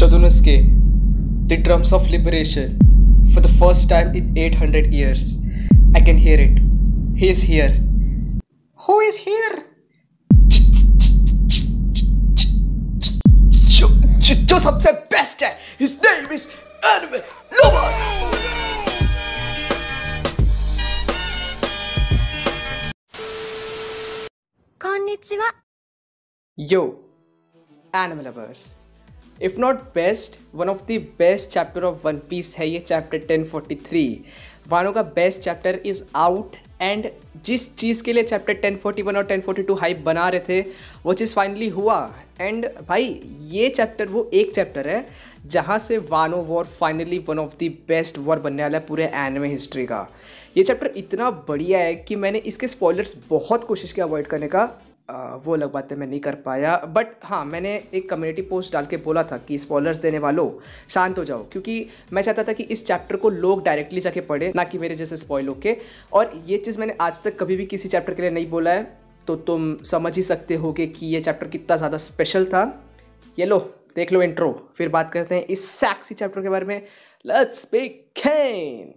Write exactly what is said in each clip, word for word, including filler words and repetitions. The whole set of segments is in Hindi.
Chodunosuke, the drums of liberation, for the first time in eight hundred years. I can hear it. He is here. Who is here? जो जो जो सबसे बेस्ट है. His name is Anime Lovers. Konnichiwa. Yo, Anime Lovers. If not best, one of the best chapter of One Piece है ये chapter ten forty-three. वानो का best chapter is out and जिस चीज़ के लिए chapter ten forty-one और ten forty-two hype बना रहे थे वो चीज़ फाइनली हुआ. एंड भाई ये चैप्टर वो एक चैप्टर है जहाँ से Wano war finally one of the best war बनने वाला है पूरे एनिमे हिस्ट्री का. ये चैप्टर इतना बढ़िया है कि मैंने इसके स्पॉयलर्स बहुत कोशिश की अवॉइड करने का. आ, वो अलग बातें मैं नहीं कर पाया. बट हाँ, मैंने एक कम्युनिटी पोस्ट डाल के बोला था कि स्पॉयलर्स देने वालों शांत हो जाओ, क्योंकि मैं चाहता था कि इस चैप्टर को लोग डायरेक्टली जाके पढ़े, ना कि मेरे जैसे स्पॉइल होके. और ये चीज़ मैंने आज तक कभी भी किसी चैप्टर के लिए नहीं बोला है, तो तुम समझ ही सकते हो कि ये चैप्टर कितना ज़्यादा स्पेशल था. ये लो, देख लो इंट्रो, फिर बात करते हैं इस सेक्सी चैप्टर के बारे में. Let's begin.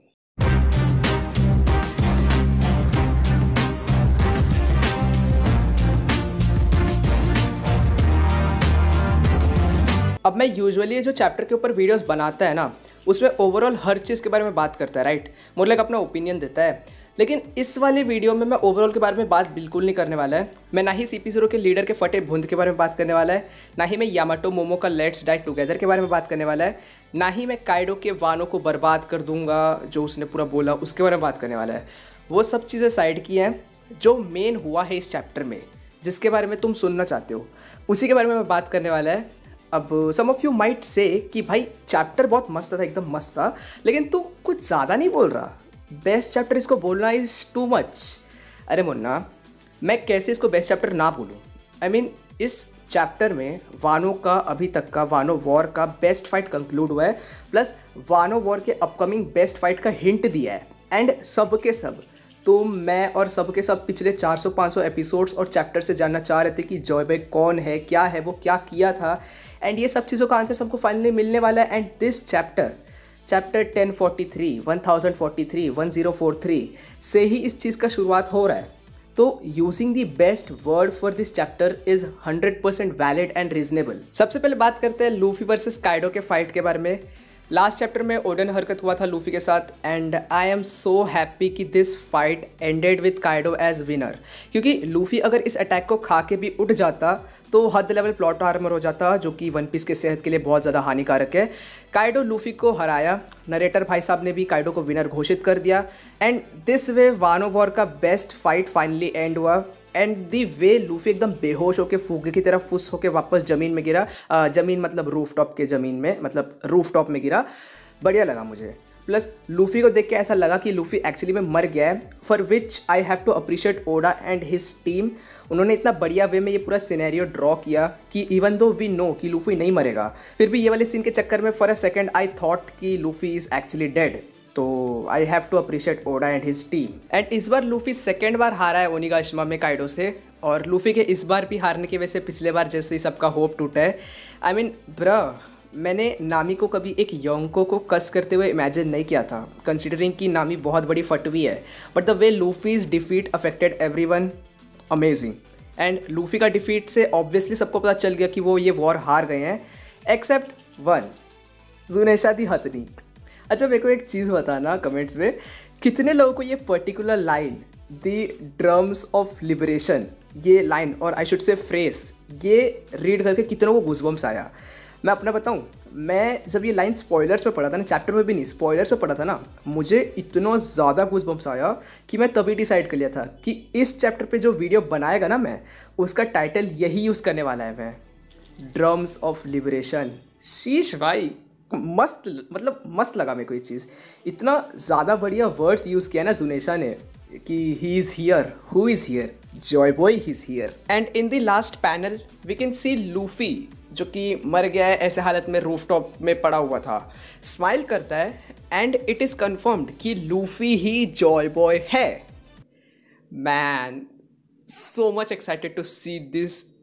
अब मैं यूजुअली जो चैप्टर के ऊपर वीडियोस बनाता है ना, उसमें ओवरऑल हर चीज़ के बारे में बात करता है, राइट. मोर लाइक अपना ओपिनियन देता है. लेकिन इस वाले वीडियो में मैं ओवरऑल के बारे में बात बिल्कुल नहीं करने वाला है. मैं ना ही सी पी ज़ीरो के लीडर के फटे भूंद के बारे में बात करने वाला है, ना ही मैं यामाटो मोमो का लेट्स डाई टुगेदर के बारे में बात करने वाला है, ना ही मैं काइडो के वानो को बर्बाद कर दूंगा जो उसने पूरा बोला उसके बारे में बात करने वाला है. वो सब चीज़ें साइड की हैं. जो मेन हुआ है इस चैप्टर में, जिसके बारे में तुम सुनना चाहते हो, उसी के बारे में मैं बात करने वाला है. अब सम ऑफ यू माइट से कि भाई चैप्टर बहुत मस्त था, एकदम मस्त था, लेकिन तू कुछ ज़्यादा नहीं बोल रहा. बेस्ट चैप्टर इसको बोलना इज़ टू मच. अरे मुन्ना, मैं कैसे इसको बेस्ट चैप्टर ना बोलूँ. आई मीन इस चैप्टर में वानो का अभी तक का वानो वॉर का बेस्ट फाइट कंक्लूड हुआ है, प्लस वानो वॉर के अपकमिंग बेस्ट फाइट का हिंट दिया है. एंड सब के सब तुम, मैं और सब के सब पिछले चार सौ पाँच सौ एपिसोड्स और चैप्टर से जानना चाह रहे थे कि जॉय बॉय कौन है, क्या है, वो क्या किया था. एंड ये सब चीज़ों का आंसर सबको फाइनली मिलने वाला है. And this chapter chapter ten forty three, one thousand forty three, one thousand forty three से ही इस चीज़ का शुरुआत हो रहा है. तो using the best word for this chapter is hundred percent valid and reasonable. सबसे पहले बात करते हैं लूफी वर्सेस काइडो के फाइट के बारे में. लास्ट चैप्टर में ओडन हरकत हुआ था लूफी के साथ, and I am so happy कि this fight ended with Kaido as winner. क्योंकि लूफी अगर इस अटैक को खा के भी उठ जाता तो हद लेवल प्लॉट आर्मर हो जाता, जो कि वन पीस के सेहत के लिए बहुत ज़्यादा हानिकारक है. काइडो लूफी को हराया. नरेटर भाई साहब ने भी काइडो को विनर घोषित कर दिया. And this way Wano war का बेस्ट फाइट फाइनली एंड हुआ. एंड दी वे लूफी एकदम बेहोश होकर फूगे की तरह फुस होकर वापस ज़मीन में गिरा. आ, ज़मीन मतलब रूफ टॉप के ज़मीन में, मतलब रूफ टॉप में गिरा. बढ़िया लगा मुझे. प्लस लूफी को देख के ऐसा लगा कि लूफी एक्चुअली में मर गया है, for which I have to appreciate Oda and his team. उन्होंने इतना बढ़िया वे में ये पूरा सिनेरियो ड्रॉ किया कि इवन दो वी नो कि लूफी नहीं मरेगा, फिर भी ये वाले सीन के चक्कर में for a second I thought कि लूफी इज़ एक्चुअली डेड. तो I have to appreciate Oda and his team. And इस बार लूफी सेकेंड बार हारा है ओनिगाशिमा में काइडो से, और लूफी के इस बार भी हारने की वजह से पिछले बार जैसे ही सबका होप टूटा है. आई मीन ब्र, मैंने नामी को कभी एक योंको को कस करते हुए इमेजिन नहीं किया था, कंसिडरिंग कि नामी बहुत बड़ी फटवी है. But the way Luffy's defeat affected everyone, amazing. And Luffy का डिफीट से ऑब्वियसली सबको पता चल गया कि वो ये वॉर हार गए हैं, एक्सेप्ट वन, जुनेशा दी हथनी. अच्छा, मेरे को एक चीज़ बताना कमेंट्स में, कितने लोगों को ये particular line the drums of liberation, ये लाइन और आई शुड से फ्रेस, ये रीड करके कितनों को गूज़बम्स आया. मैं अपना बताऊं, मैं जब ये लाइन स्पॉयलर्स में पढ़ा था ना, चैप्टर में भी नहीं स्पॉयलर्स में पढ़ा था ना, मुझे इतना ज़्यादा गूज़बम्स आया कि मैं तभी डिसाइड कर लिया था कि इस चैप्टर पे जो वीडियो बनाएगा ना मैं, उसका टाइटल यही यूज़ करने वाला है मैं, ड्रम्स ऑफ लिबरेशन. शीश भाई, मस्त, मतलब मस्त लगा मेरे को ये चीज़. इतना ज़्यादा बढ़िया वर्ड्स यूज़ किया ना जुनेशा ने कि he is here, who is here, Joy Boy he is here. And in the last panel we can see Luffy, जो कि मर गया है ऐसे हालत में रूफ टॉप में पड़ा हुआ था, स्माइल करता है. एंड इट इज़ कन्फर्म्ड कि लूफी ही जॉय बॉय है. Man, so much excited to see this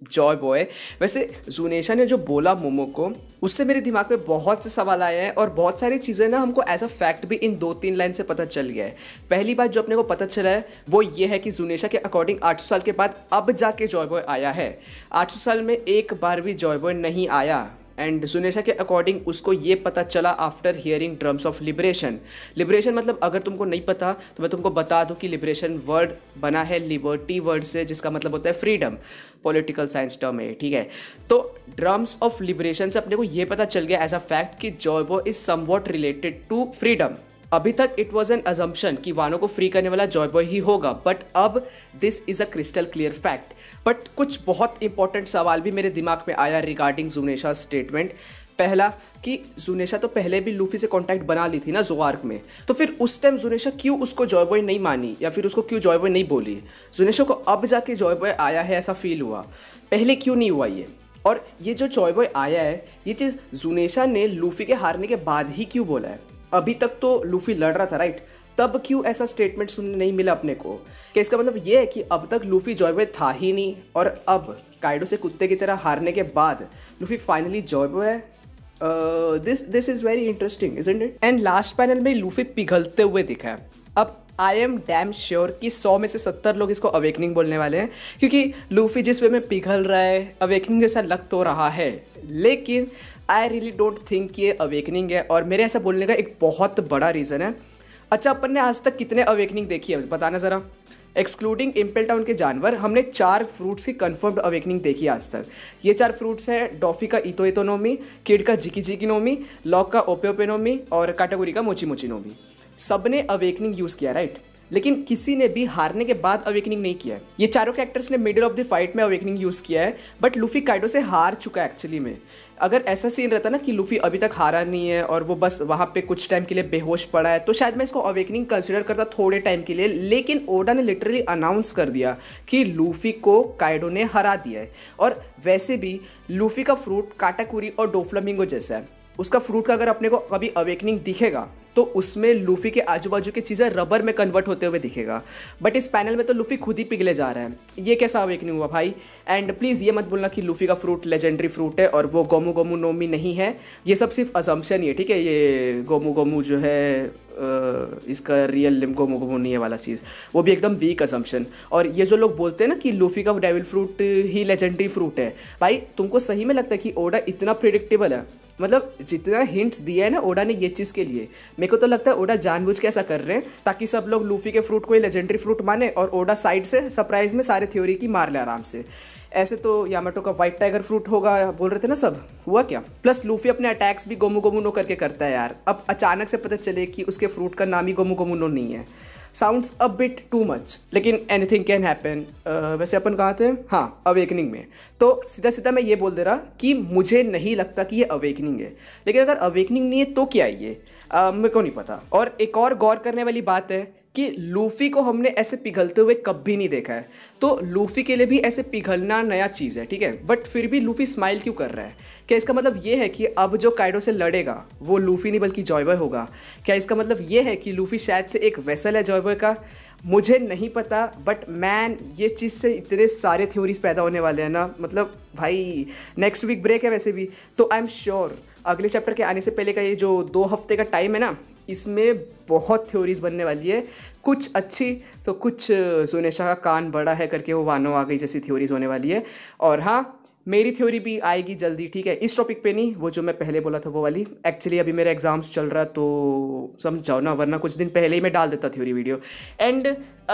Joy Boy. वैसे जुनेशा ने जो बोला मोमो को, उससे मेरे दिमाग में बहुत से सवाल आए हैं और बहुत सारी चीज़ें ना हमको एज अ फैक्ट भी इन दो तीन लाइन से पता चल गया है। पहली बात जो अपने को पता चला है वो ये है कि जुनेशा के अकॉर्डिंग आठ सौ साल के बाद अब जाके जॉय बॉय आया है। आठ सौ साल में एक बार भी जॉय बॉय नहीं आया। एंड जुनेशा के अकॉर्डिंग उसको ये पता चला after hearing drums of liberation. Liberation मतलब अगर तुमको नहीं पता तो मैं तुमको बता दूं कि लिबरेशन वर्ड बना है लिबर्टी वर्ड से, जिसका मतलब होता है फ्रीडम। पॉलिटिकल साइंस टर्म है, ठीक है। तो ड्रम्स ऑफ लिबरेशन से अपने को ये पता चल गया एज अ फैक्ट कि Joy Boy is somewhat related to freedom. अभी तक इट वॉज एन अजम्पशन कि वानों को फ्री करने वाला जॉय बॉय ही होगा, बट अब this is a crystal clear fact. But कुछ बहुत इंपॉर्टेंट सवाल भी मेरे दिमाग में आया रिगार्डिंग जुनेशा स्टेटमेंट। पहला कि जुनेशा तो पहले भी लूफी से कांटेक्ट बना ली थी ना ज़ोआर्क में, तो फिर उस टाइम जुनेशा क्यों उसको जॉय बॉय नहीं मानी या फिर उसको क्यों जॉय बॉय नहीं बोली? जुनेशा को अब जाके जॉय बॉय आया है ऐसा फील हुआ, पहले क्यों नहीं हुआ ये? और ये जो जॉय बॉय आया है ये चीज़ जुनेशा ने लूफी के हारने के बाद ही क्यों बोला है? अभी तक तो लूफी लड़ रहा था, राइट? तब क्यों ऐसा स्टेटमेंट सुनने नहीं मिला अपने को? कि इसका मतलब ये है कि अब तक लूफी जॉय बॉय था ही नहीं और अब काइडो से कुत्ते की तरह हारने के बाद लूफी फाइनली जॉय बॉय है। This this is very interesting, isn't it? And last panel में लूफी पिघलते हुए दिखा है। अब आई एम डैम श्योर कि सौ में से सत्तर लोग इसको अवेकनिंग बोलने वाले हैं, क्योंकि लूफी जिस वे में पिघल रहा है अवेकनिंग जैसा लग तो रहा है, लेकिन आई रियली डोंट थिंक ये अवेकनिंग है। और मेरे ऐसा बोलने का एक बहुत बड़ा रीज़न है। अच्छा, अपन ने आज तक कितने अवेकनिंग देखी है बताना ज़रा? एक्सक्लूडिंग इम्पेल टाउन के जानवर, हमने चार फ्रूट्स की कन्फर्म्ड अवेकनिंग देखी आज तक। ये चार फ्रूट्स हैं डॉफी का इतो इतो नोमी, किड का जिकी जिकी नोमी, लॉक का ओपे ओपे नोमी और काटागुरी का मोची मोची नोमी। सब ने अवेकनिंग यूज़ किया, राइट? लेकिन किसी ने भी हारने के बाद अवेकनिंग नहीं किया है। ये चारों कैरेक्टर्स ने मिडिल ऑफ द फाइट में अवेकनिंग यूज़ किया है, बट लूफी काइडो से हार चुका है एक्चुअली में। अगर ऐसा सीन रहता ना कि लूफी अभी तक हारा नहीं है और वो बस वहाँ पे कुछ टाइम के लिए बेहोश पड़ा है, तो शायद मैं इसको अवेकनिंग कंसिडर करता थोड़े टाइम के लिए। लेकिन ओडा ने लिटरली अनाउंस कर दिया कि लूफी को काइडो ने हरा दिया है। और वैसे भी लूफी का फ्रूट काटाकुरी और डोफ्लामिंगो जैसा है। उसका फ्रूट का अगर अपने को कभी अवेकनिंग दिखेगा तो उसमें लूफी के आजू बाजू की चीज़ें रबर में कन्वर्ट होते हुए दिखेगा। बट इस पैनल में तो लूफी खुद ही पिघले जा रहा है। ये कैसा अवेकनिंग हुआ भाई? एंड प्लीज़ ये मत बोलना कि लूफी का फ्रूट लेजेंडरी फ्रूट है और वो गोमू गोमू नोमी नहीं है। ये सब सिर्फ असम्पशन ही है, ठीक है? ये गोमू गोमू जो है आ, इसका रियल नेम गोमू गोमू नहीं है वाला चीज़, वो भी एकदम वीक असम्पशन। और ये जो लोग बोलते हैं ना कि लूफी का डेविल फ्रूट ही लेजेंडरी फ्रूट है, भाई तुमको सही में लगता है कि ओडा इतना प्रिडिक्टेबल है? मतलब जितना हिंट्स दिया है ना ओडा ने ये चीज़ के लिए, मेरे को तो लगता है ओडा जानबूझ के ऐसा कर रहे हैं ताकि सब लोग लूफी के फ्रूट को ही लेजेंडरी फ्रूट माने और ओडा साइड से सरप्राइज में सारे थ्योरी की मार ले आराम से। ऐसे तो यामाटो का व्हाइट टाइगर फ्रूट होगा बोल रहे थे ना सब, हुआ क्या? प्लस लूफी अपने अटैक्स भी गोमू गोमू नो करके करता है यार। अब अचानक से पता चले कि उसके फ्रूट का नाम ही गोमू गोमू नो नहीं है, sounds a bit too much. लेकिन एनीथिंग कैन हैपन। वैसे अपन कहाँ थे? हाँ, अवेकनिंग में। तो सीधा सीधा मैं ये बोल दे रहा कि मुझे नहीं लगता कि ये अवेकनिंग है। लेकिन अगर अवेकनिंग नहीं है तो क्या है ये? uh, मेरे को नहीं पता। और एक और गौर करने वाली बात है कि लूफी को हमने ऐसे पिघलते हुए कभी नहीं देखा है, तो लूफी के लिए भी ऐसे पिघलना नया चीज़ है, ठीक है? बट फिर भी लूफी स्माइल क्यों कर रहा है? क्या इसका मतलब ये है कि अब जो काइडो से लड़ेगा वो लूफी नहीं बल्कि जॉय बॉय होगा? क्या इसका मतलब ये है कि लूफी शायद से एक वेसल है जॉय बॉय का? मुझे नहीं पता, बट मैन ये चीज़ से इतने सारे थ्योरीज पैदा होने वाले हैं ना। मतलब भाई नेक्स्ट वीक ब्रेक है वैसे भी, तो आई एम श्योर अगले चैप्टर के आने से पहले का ये जो दो हफ्ते का टाइम है ना, इसमें बहुत थ्योरीज बनने वाली है। कुछ अच्छी तो कुछ जुनेशा का कान बड़ा है करके वो वानो आ गई जैसी थ्योरीज होने वाली है। और हाँ, मेरी थ्योरी भी आएगी जल्दी, ठीक है? इस टॉपिक पे नहीं, वो जो मैं पहले बोला था वो वाली। एक्चुअली अभी मेरे एग्जाम्स चल रहा है तो समझ जाओ ना, वरना कुछ दिन पहले ही मैं डाल देता theory video. And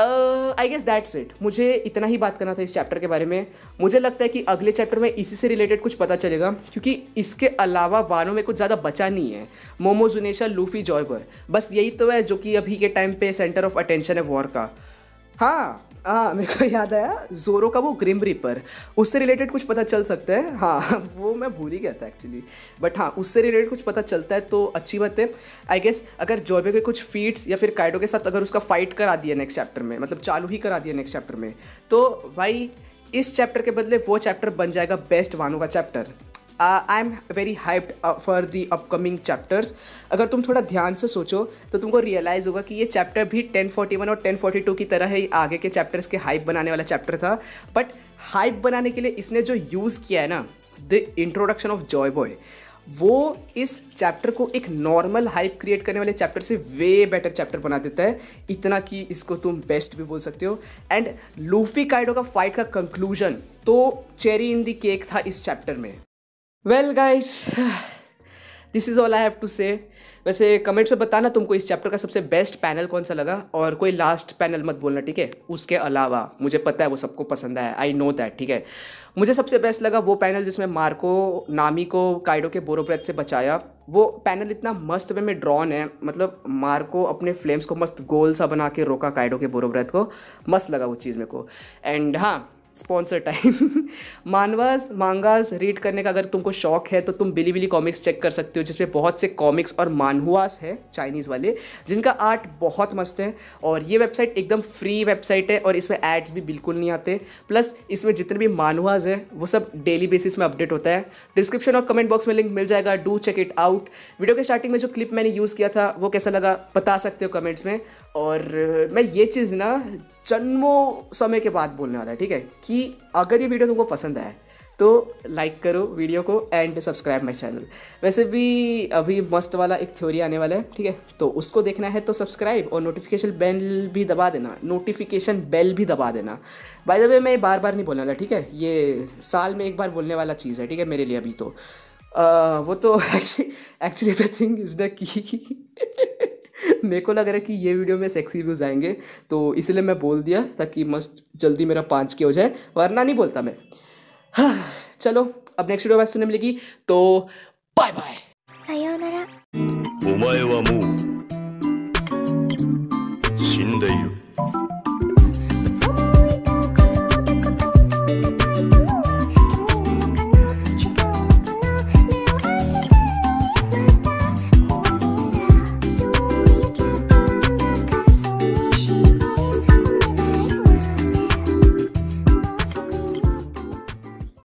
I guess that's it. मुझे इतना ही बात करना था इस चैप्टर के बारे में। मुझे लगता है कि अगले चैप्टर में इसी से रिलेटेड कुछ पता चलेगा, क्योंकि इसके अलावा वानो में कुछ ज़्यादा बचा नहीं है। Momo, Zunesha, Luffy, Joy Boy, बस यही तो है जो कि अभी के टाइम पे सेंटर ऑफ अटेंशन है वॉर का। हाँ हाँ, मेरे को याद आया जोरो का वो ग्रिम रीपर, उससे रिलेटेड कुछ पता चल सकता है। हाँ, वो मैं भूल ही गया था एक्चुअली, बट हाँ उससे रिलेटेड कुछ पता चलता है तो अच्छी बात है। आई गेस अगर जॉय के कुछ फीट्स या फिर काइडो के साथ अगर उसका फाइट करा दिया नेक्स्ट चैप्टर में, मतलब चालू ही करा दिया नेक्स्ट चैप्टर में, तो भाई इस चैप्टर के बदले वो चैप्टर बन जाएगा बेस्ट वानो का chapter. I am very hyped for the upcoming chapters. अगर तुम थोड़ा ध्यान से सोचो तो तुमको रियलाइज़ होगा कि ये चैप्टर भी टेन फोर्टी वन और टेन फोर्टी टू की तरह ही आगे के चैप्टर्स के हाइप बनाने वाला चैप्टर था। बट हाइप बनाने के लिए इसने जो यूज़ किया है ना, the introduction of Joy Boy, वो इस चैप्टर को एक नॉर्मल हाइप क्रिएट करने वाले चैप्टर से वे बेटर चैप्टर बना देता है। इतना कि इसको तुम बेस्ट भी बोल सकते हो। एंड लूफी काइडो का फाइट का कंक्लूजन तो चेरी इन दी केक था इस चैप्टर में। Well guys, this is all I have to say. वैसे कमेंट्स में बताना तुमको इस चैप्टर का सबसे बेस्ट पैनल कौन सा लगा, और कोई लास्ट पैनल मत बोलना, ठीक है। उसके अलावा मुझे पता है वो सबको पसंद है, आई नो दैट, ठीक है। मुझे सबसे बेस्ट लगा वो पैनल जिसमें मार्को नामी को काइडो के बोरो ब्रेथ से बचाया। वो पैनल इतना मस्त वे में ड्रॉन है, मतलब मार्को अपने फ्लेम्स को मस्त गोल सा बना के रोका काइडो के बोरो ब्रेथ को, मस्त लगा वो चीज़ मेरे को। एंड हाँ, sponsor time manhwas mangas read करने का अगर तुमको शौक है तो तुम बिली बिली कॉमिक्स चेक कर सकते हो, जिसमें बहुत से कॉमिक्स और मानहुआस है चाइनीज़ वाले, जिनका आर्ट बहुत मस्त है। और ये वेबसाइट एकदम फ्री वेबसाइट है और इसमें एड्स भी बिल्कुल नहीं आते। प्लस इसमें जितने भी मानहुआस है वो सब डेली बेसिस में अपडेट होता है। डिस्क्रिप्शन और कमेंट बॉक्स में लिंक मिल जाएगा, do check it out. Video के स्टार्टिंग में जो क्लिप मैंने यूज़ किया था वो कैसा लगा बता सकते हो कमेंट्स में। और मैं ये चीज़ ना जन्मों समय के बाद बोलने वाला है, ठीक है, कि अगर ये वीडियो तुमको पसंद आए तो लाइक करो वीडियो को एंड सब्सक्राइब माय चैनल। वैसे भी अभी मस्त वाला एक थ्योरी आने वाला है, ठीक है, तो उसको देखना है तो सब्सक्राइब और नोटिफिकेशन बेल भी दबा देना नोटिफिकेशन बेल भी दबा देना। बाय द वे मैं बार बार नहीं बोलने वाला, ठीक है, ये साल में एक बार बोलने वाला चीज़ है, ठीक है, मेरे लिए अभी तो आ, वो तो actually the thing is the की मेरे को लग रहा है कि ये वीडियो में सेक्सी व्यूज़ आएंगे, तो इसलिए मैं बोल दिया ताकि मस्त जल्दी मेरा पाँच के हो जाए, वरना नहीं बोलता मैं। हाँ, चलो अब नेक्स्ट वीडियो में सुनने मिलेगी, तो बाय बाय। さようなら。 お前はもう死んでいる。